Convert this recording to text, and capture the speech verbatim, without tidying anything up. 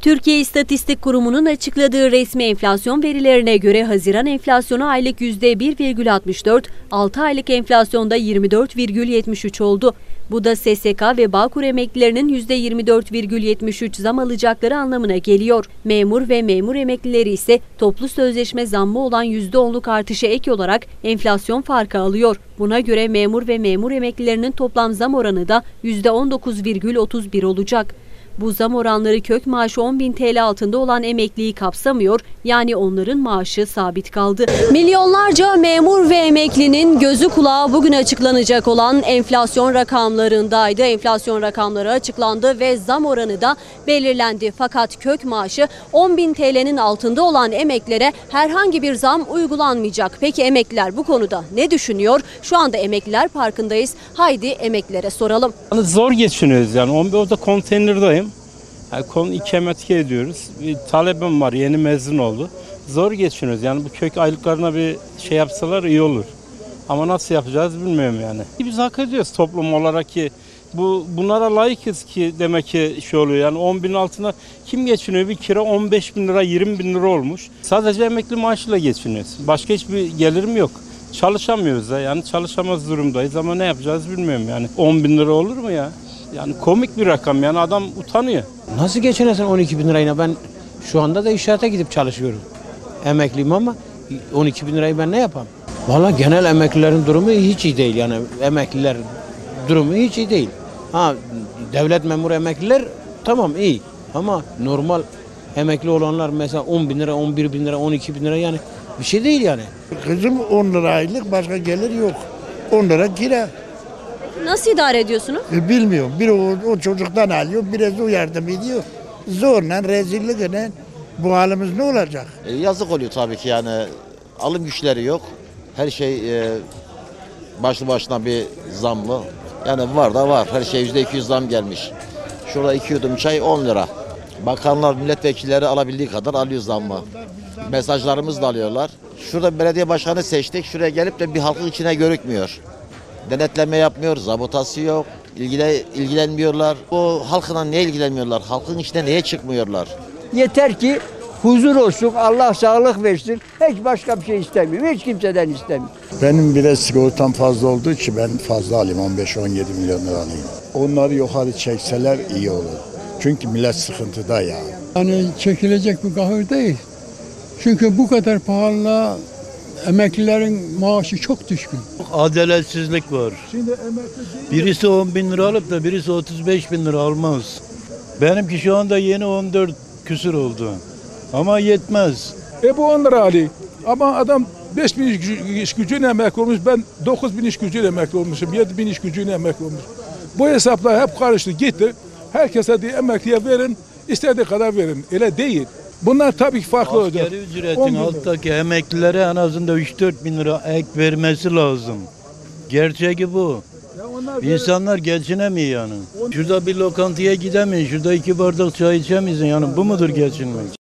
Türkiye İstatistik Kurumu'nun açıkladığı resmi enflasyon verilerine göre Haziran enflasyonu aylık yüzde bir virgül altmış dört, altı aylık enflasyonda yirmi dört virgül yetmiş üç oldu. Bu da S S K ve Bağkur emeklilerinin yüzde yirmi dört virgül yetmiş üç zam alacakları anlamına geliyor. Memur ve memur emeklileri ise toplu sözleşme zammı olan yüzde onluk artışa ek olarak enflasyon farkı alıyor. Buna göre memur ve memur emeklilerinin toplam zam oranı da yüzde on dokuz virgül otuz bir olacak. Bu zam oranları kök maaşı on bin T L altında olan emekliyi kapsamıyor, yani onların maaşı sabit kaldı. Milyonlarca memur ve emeklinin gözü kulağı bugün açıklanacak olan enflasyon rakamlarındaydı. Enflasyon rakamları açıklandı ve zam oranı da belirlendi. Fakat kök maaşı on bin T L'nin altında olan emeklilere herhangi bir zam uygulanmayacak. Peki emekliler bu konuda ne düşünüyor? Şu anda Emekliler Parkı'ndayız. Haydi emeklilere soralım. Zor geçiniyoruz yani. Orada konteynerdayım. Yani konu ikametgah ediyoruz. Bir talebim var, yeni mezun oldu. Zor geçiniyoruz. Yani bu kök aylıklarına bir şey yapsalar iyi olur. Ama nasıl yapacağız bilmiyorum yani. Biz hak ediyoruz toplum olarak ki bu bunlara layıkız ki demek ki şey oluyor. Yani on bin altına kim geçiniyor? Bir kira on beş bin lira, yirmi bin lira olmuş. Sadece emekli maaşıyla geçiniyoruz. Başka hiçbir gelirim yok. Çalışamıyoruz da yani çalışamaz durumdayız ama ne yapacağız bilmiyorum yani. on bin lira olur mu ya? Yani komik bir rakam yani adam utanıyor. Nasıl geçinesin on iki bin lirayla? Ben şu anda da inşaata gidip çalışıyorum. Emekliyim ama on iki bin lirayı ben ne yapayım? Valla genel emeklilerin durumu hiç iyi değil yani emekliler durumu hiç iyi değil. Ha devlet memuru emekliler tamam iyi ama normal emekli olanlar mesela on bin lira, on bir bin lira, on iki bin lira yani bir şey değil yani. Kızım on lira aylık başka gelir yok. on lira kira. Nasıl idare ediyorsunuz? E, bilmiyorum. Biri o, o çocuktan alıyor, biraz o yardım ediyor. Zorla, rezillikle bu halimiz ne olacak? E, yazık oluyor tabii ki yani. Alım güçleri yok. Her şey e, başlı başına bir zamlı. Yani var da var. Her şey yüzde iki yüz zam gelmiş. Şurada iki yudum çay on lira. Bakanlar, milletvekilleri alabildiği kadar alıyor zammı. Mesajlarımızı da alıyorlar. Şurada belediye başkanı seçtik. Şuraya gelip de bir halkın içine görükmüyor. Denetleme yapmıyor, zabotası yok, ilgile, ilgilenmiyorlar. O halkına niye ilgilenmiyorlar? Halkın içine niye çıkmıyorlar? Yeter ki huzur olsun, Allah sağlık versin. Hiç başka bir şey istemiyorum, hiç kimseden istemiyorum. Benim bile sigortam fazla olduğu için ben fazla alayım, on beş on yedi milyon lira alayım. Onları yukarı çekseler iyi olur. Çünkü millet sıkıntıda ya. Yani çekilecek bir kahır değil. Çünkü bu kadar pahalılığa emeklilerin maaşı çok düşkün. Adaletsizlik var. Birisi on bin lira alıp da birisi otuz beş bin lira almaz. Benimki şu anda yeni on dört küsür oldu. Ama yetmez. E bu on lira Ali. Ama adam beş bin iş gücüyle emekli olmuş. Ben dokuz bin iş gücüyle emekli olmuşum. yedi bin iş gücüyle emekli olmuşum. Bu hesaplar hep karıştı gitti. Herkese diye emekliye verin, istediği kadar verin. Öyle değil. Bunlar tabii ki farklı olacak. Asgari ücretin alttaki emeklilere en azından üç dört bin lira ek vermesi lazım. Gerçeği bu. İnsanlar geçinemiyor yani. Şurada bir lokantaya gidemiyor. Şurada iki bardak çay içemiyorsun yani. Bu mudur geçinmek?